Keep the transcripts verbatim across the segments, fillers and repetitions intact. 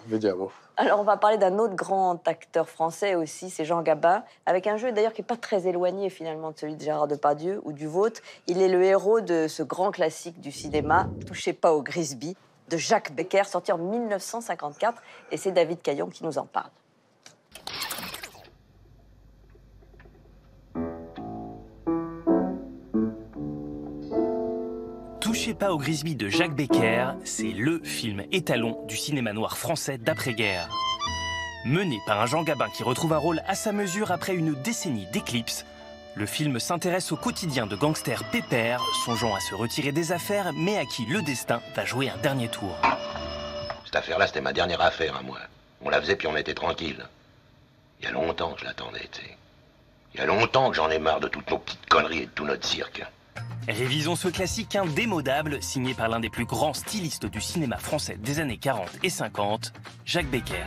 vediamo. Alors, on va parler d'un autre grand acteur français aussi, c'est Jean Gabin, avec un jeu d'ailleurs qui n'est pas très éloigné finalement de celui de Gérard Depardieu ou du vôtre. Il est le héros de ce grand classique du cinéma, Touchez pas au Grisby, de Jacques Becker, sorti en mille neuf cent cinquante-quatre, et c'est David Caillon qui nous en parle. Touchez pas au Grisby de Jacques Becker, c'est le film étalon du cinéma noir français d'après-guerre. Mené par un Jean Gabin qui retrouve un rôle à sa mesure après une décennie d'éclipse, le film s'intéresse au quotidien de gangsters pépères, songeant à se retirer des affaires, mais à qui le destin va jouer un dernier tour. Cette affaire-là, c'était ma dernière affaire à moi. On la faisait puis on était tranquille. Il y a longtemps que je l'attendais, tu sais. Il y a longtemps que j'en ai marre de toutes nos petites conneries et de tout notre cirque. Révisons ce classique indémodable, signé par l'un des plus grands stylistes du cinéma français des années quarante et cinquante, Jacques Becker.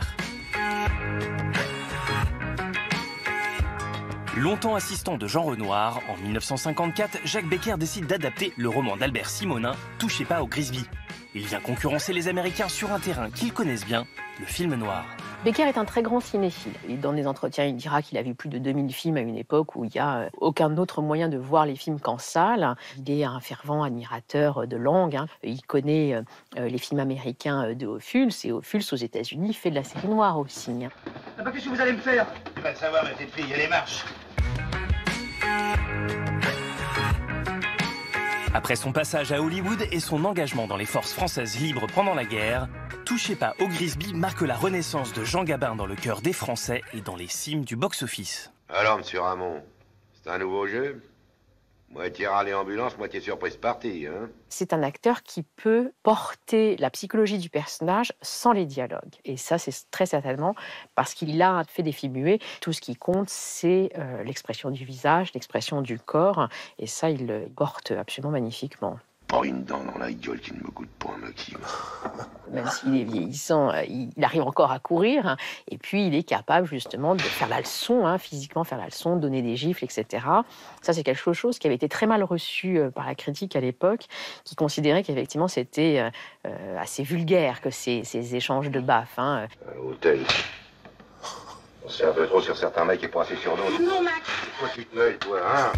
Longtemps assistant de Jean Renoir, en mille neuf cent cinquante-quatre, Jacques Becker décide d'adapter le roman d'Albert Simonin, Touchez pas au Grisby. Il vient concurrencer les Américains sur un terrain qu'ils connaissent bien, le film noir. Becker est un très grand cinéphile. Et dans des entretiens, il dira qu'il a vu plus de deux mille films à une époque où il n'y a aucun autre moyen de voir les films qu'en salle. Il est un fervent admirateur de langue. Hein. Il connaît euh, les films américains de Ophuls, et Ophuls, aux États-Unis, fait de la série noire aussi. Hein. Ah bah, qu'est-ce que vous allez me faire? Tu vas le savoir, ma petite fille, allez, marche. Après son passage à Hollywood et son engagement dans les forces françaises libres pendant la guerre, Touchez pas au Grisby marque la renaissance de Jean Gabin dans le cœur des Français et dans les cimes du box-office. Alors, monsieur Ramon, c'est un nouveau jeu? Moitié râle et ambulance, moitié surprise partie, hein? C'est un acteur qui peut porter la psychologie du personnage sans les dialogues. Et ça, c'est très certainement parce qu'il a fait des films muets. Tout ce qui compte, c'est euh, l'expression du visage, l'expression du corps. Et ça, il le porte absolument magnifiquement. Oh, une dent dans la gueule qui ne me coûte pas, Maxime. Même s'il est vieillissant, il arrive encore à courir. Hein, et puis, il est capable justement de faire la leçon, hein, physiquement faire la leçon, donner des gifles, et cetera. Ça, c'est quelque chose qui avait été très mal reçu par la critique à l'époque, qui considérait qu'effectivement, c'était euh, assez vulgaire que ces, ces échanges de baffes. Hein. Euh, hôtel. C'est un peu trop sur certains mecs et pas assez sur d'autres. Non, Max. Toi, tu te mêles, toi, hein?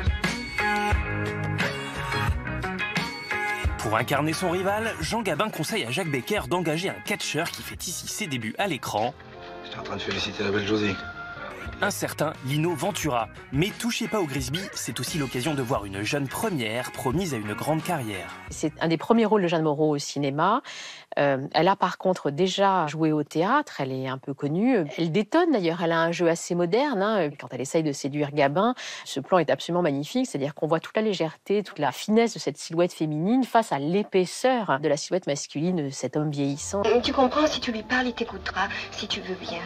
Pour incarner son rival, Jean Gabin conseille à Jacques Becker d'engager un catcheur qui fait ici ses débuts à l'écran. J'étais en train de féliciter la belle Josie. Un certain Lino Ventura. Mais Touchez pas au Grisby, c'est aussi l'occasion de voir une jeune première promise à une grande carrière. C'est un des premiers rôles de Jeanne Moreau au cinéma. Euh, elle a par contre déjà joué au théâtre, elle est un peu connue. Elle détonne d'ailleurs, elle a un jeu assez moderne. Hein. Quand elle essaye de séduire Gabin, ce plan est absolument magnifique. C'est-à-dire qu'on voit toute la légèreté, toute la finesse de cette silhouette féminine face à l'épaisseur de la silhouette masculine de cet homme vieillissant. Tu comprends, si tu lui parles, il t'écoutera, si tu veux bien.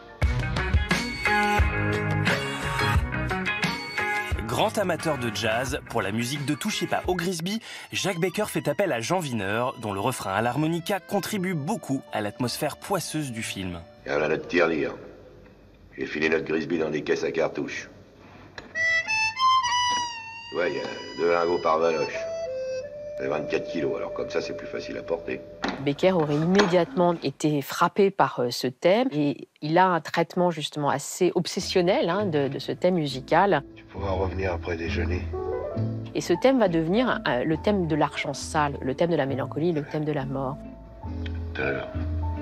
Grand amateur de jazz, pour la musique de Touchez pas au Grisby, Jacques Becker fait appel à Jean Wiener, dont le refrain à l'harmonica contribue beaucoup à l'atmosphère poisseuse du film. Et voilà notre tirelire. J'ai filé notre Grisby dans des caisses à cartouches. Ouais, il y a deux lingots par valoche. C'est vingt-quatre kilos, alors comme ça, c'est plus facile à porter. Becker aurait immédiatement été frappé par euh, ce thème et il a un traitement justement assez obsessionnel hein, de, de ce thème musical. Tu pourras revenir après déjeuner. Et ce thème va devenir euh, le thème de l'argent sale, le thème de la mélancolie, le thème de la mort. Tout à l'heure.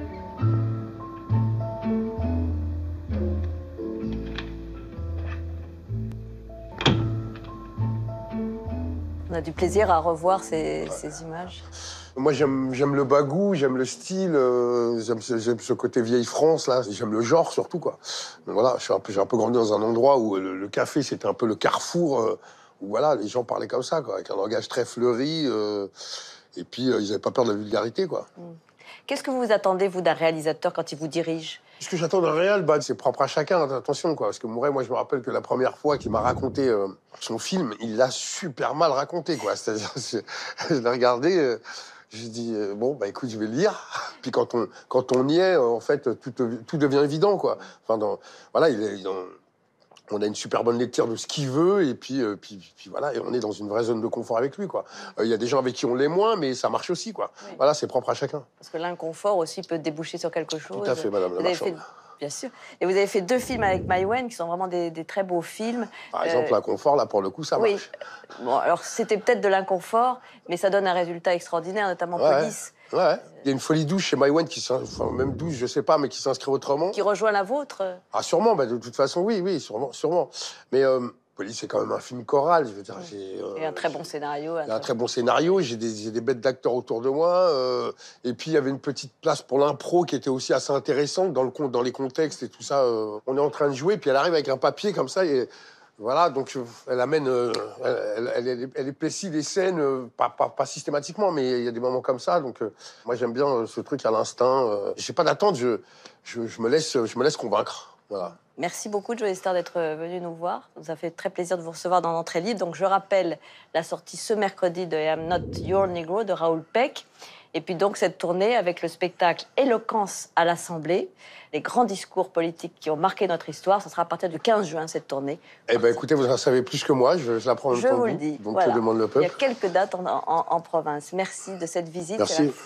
On a du plaisir à revoir ces, ces images. Moi, j'aime j'aime le bagou, j'aime le style, euh, j'aime ce, j'aime ce côté vieille France, là. J'aime le genre, surtout, quoi. Donc, voilà, j'ai un, peu, un peu grandi dans un endroit où le, le café, c'était un peu le carrefour, euh, où, voilà, les gens parlaient comme ça, quoi, avec un langage très fleuri, euh, et puis, euh, ils n'avaient pas peur de la vulgarité, quoi. Mmh. Qu'est-ce que vous attendez, vous, d'un réalisateur quand il vous dirige? Ce que j'attends d'un réal, bah, c'est propre à chacun, attention, quoi. Parce que Mouret, moi, je me rappelle que la première fois qu'il m'a raconté euh, son film, il l'a super mal raconté, quoi. C'est-à-dire, je l'ai regardé, euh, j'ai dit, euh, bon, bah écoute, je vais le lire. Puis quand on, quand on y est, en fait, tout, tout devient évident, quoi. Enfin, dans, voilà, il est, dans, On a une super bonne lecture de ce qu'il veut, et puis, euh, puis, puis voilà, et on est dans une vraie zone de confort avec lui, quoi. Il euh, y a des gens avec qui on l'est moins, mais ça marche aussi, quoi. Oui. Voilà, c'est propre à chacun. Parce que l'inconfort aussi peut déboucher sur quelque chose. Tout à fait, madame la marchande. Fait... Bien sûr. Et vous avez fait deux films avec Maïwenn qui sont vraiment des, des très beaux films. Par exemple, euh... l'inconfort, là, pour le coup, ça oui. marche. Bon, alors, c'était peut-être de l'inconfort, mais ça donne un résultat extraordinaire, notamment ouais, Police. Ouais, ouais. Il y a une folie douce chez Maïwenn, qui enfin, même douce, je sais pas, mais qui s'inscrit autrement. Qui rejoint la vôtre. Ah, sûrement, bah, de toute façon, oui, oui, sûrement, sûrement. Mais euh, Police, c'est quand même un film choral, je veux dire. J'ai, euh, et un très bon scénario. Il y a un très bon scénario, j'ai des, des bêtes d'acteurs autour de moi. Euh, et puis, il y avait une petite place pour l'impro qui était aussi assez intéressante dans, le, dans les contextes et tout ça. Euh, on est en train de jouer, puis elle arrive avec un papier comme ça, et voilà, donc elle amène, euh, elle, elle, elle, elle épaissit les scènes, euh, pas, pas, pas systématiquement, mais il y a des moments comme ça. Donc euh, moi j'aime bien euh, ce truc à l'instinct. Euh, j'ai pas d'attente, je, je, je me laisse, je me laisse convaincre. Voilà. Merci beaucoup, Joe Star, d'être venu nous voir. Ça nous a fait très plaisir de vous recevoir dans l'entrée libre. Donc je rappelle la sortie ce mercredi de I Am Not Your Negro de Raoul Peck. Et puis donc cette tournée avec le spectacle Éloquence à l'Assemblée, les grands discours politiques qui ont marqué notre histoire. Ça sera à partir du quinze juin, cette tournée. Eh bien, écoutez, vous en savez plus que moi. Je, je la prends en Je vous le dis. Donc, voilà. que demande le peuple. Il y a quelques dates en, en, en province. Merci de cette visite. Merci.